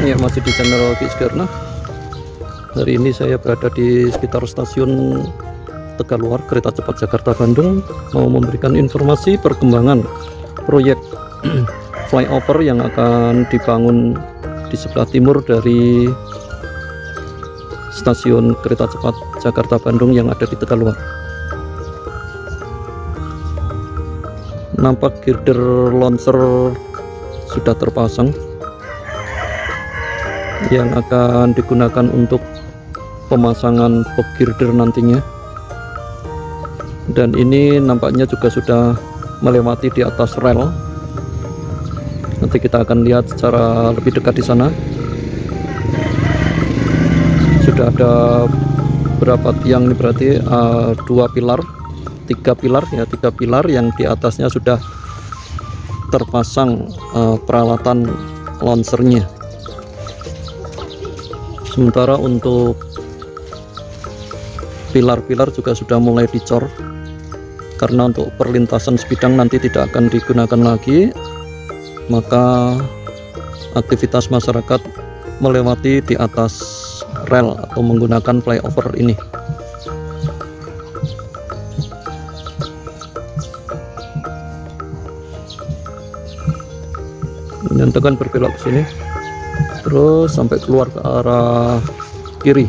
Ya, masih di channel Kisgarna. Hari ini saya berada di sekitar stasiun Tegaluar kereta cepat Jakarta Bandung, mau memberikan informasi perkembangan proyek flyover yang akan dibangun di sebelah timur dari stasiun kereta cepat Jakarta Bandung yang ada di Tegaluar. Nampak girder launcher sudah terpasang yang akan digunakan untuk pemasangan box girder nantinya, dan ini nampaknya juga sudah melewati di atas rel. Nanti kita akan lihat secara lebih dekat di sana. Sudah ada berapa tiang ini, berarti tiga pilar yang di atasnya sudah terpasang peralatan launchernya. Sementara untuk pilar-pilar juga sudah mulai dicor, karena untuk perlintasan sebidang nanti tidak akan digunakan lagi, maka aktivitas masyarakat melewati di atas rel atau menggunakan flyover ini. Menyentuhkan berbelok ke sini, terus sampai keluar ke arah kiri,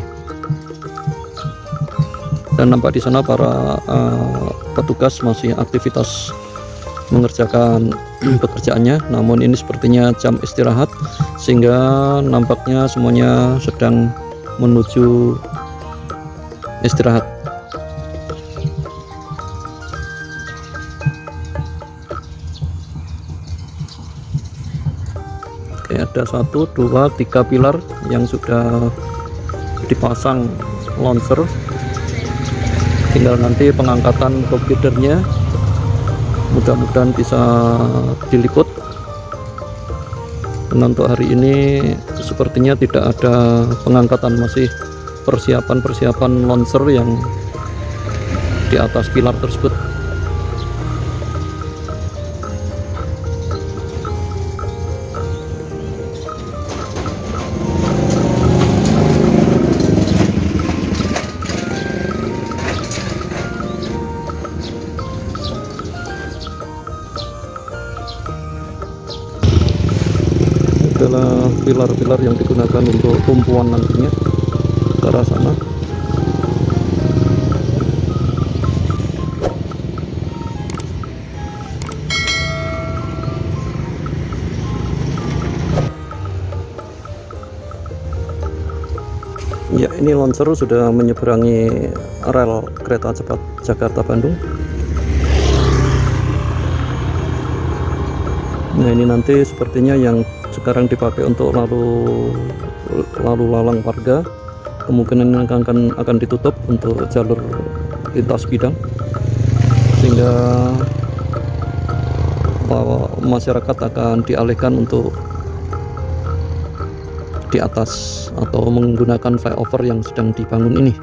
dan nampak di sana para petugas masih aktivitas mengerjakan pekerjaannya. Namun ini sepertinya jam istirahat, sehingga nampaknya semuanya sedang menuju istirahat. Oke, ada 1, 2, 3 pilar yang sudah dipasang launcher, tinggal nanti pengangkatan box girdernya, mudah-mudahan bisa diliput. Dan untuk hari ini sepertinya tidak ada pengangkatan, masih persiapan launcher yang di atas pilar tersebut. Adalah pilar-pilar yang digunakan untuk tumpuan nantinya ke arah sana. Ya, ini launcher sudah menyeberangi rel kereta cepat Jakarta Bandung. Nah, ini nanti sepertinya yang sekarang dipakai untuk lalu lalang warga, kemungkinan akan ditutup untuk jalur lintas bidang, sehingga masyarakat akan dialihkan untuk di atas atau menggunakan flyover yang sedang dibangun ini.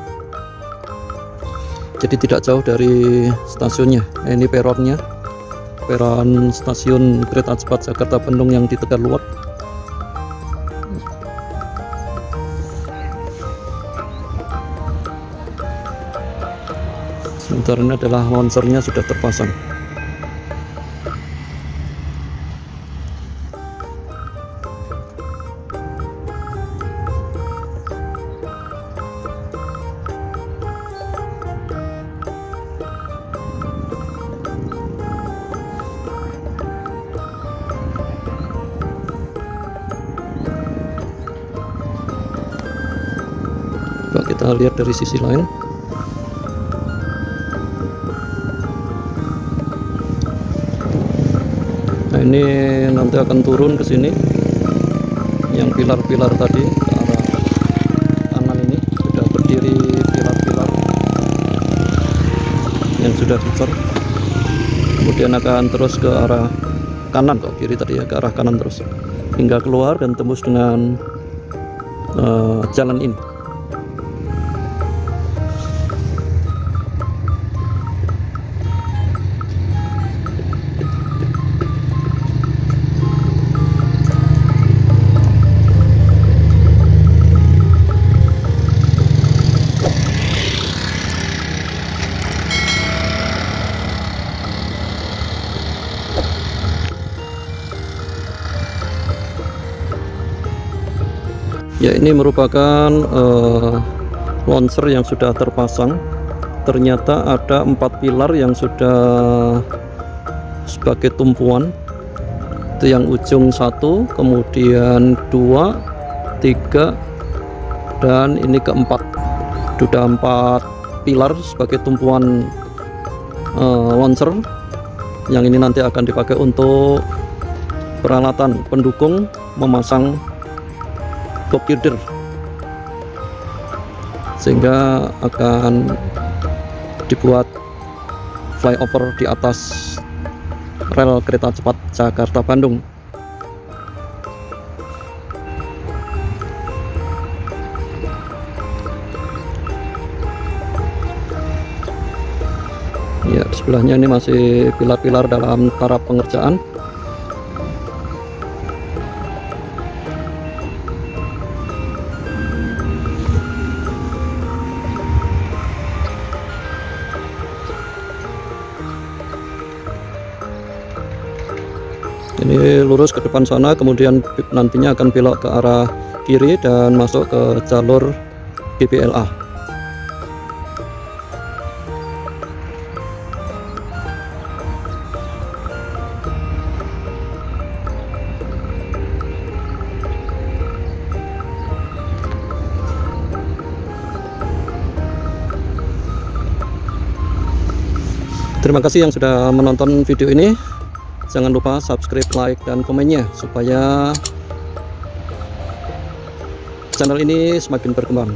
Jadi tidak jauh dari stasiunnya. Ini peronnya, peron stasiun kereta cepat Jakarta Bandung yang di Tegaluar. Sementara ini adalah launchernya sudah terpasang. Kita lihat dari sisi lain. Nah, ini nanti akan turun ke sini, yang pilar-pilar tadi ke arah kanan ini sudah berdiri pilar-pilar yang sudah dicor, kemudian akan terus ke arah kanan, kok kiri tadi ya, ke arah kanan terus hingga keluar dan tembus dengan jalan ini. Ya, ini merupakan launcher yang sudah terpasang. Ternyata ada 4 pilar yang sudah sebagai tumpuan. Itu yang ujung 1, kemudian 2, 3, dan ini keempat. Sudah 4 pilar sebagai tumpuan launcher. Yang ini nanti akan dipakai untuk peralatan pendukung memasang box girder, sehingga akan dibuat flyover di atas rel kereta cepat Jakarta Bandung. Ya, di sebelahnya ini masih pilar-pilar dalam taraf pengerjaan. Ini lurus ke depan sana, kemudian nantinya akan belok ke arah kiri dan masuk ke jalur BPLA. Terima kasih yang sudah menonton video ini. Jangan lupa subscribe, like, dan komennya supaya channel ini semakin berkembang.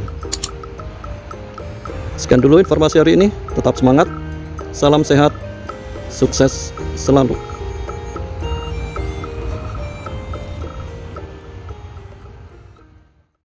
Sekian dulu informasi hari ini. Tetap semangat, salam sehat, sukses selalu.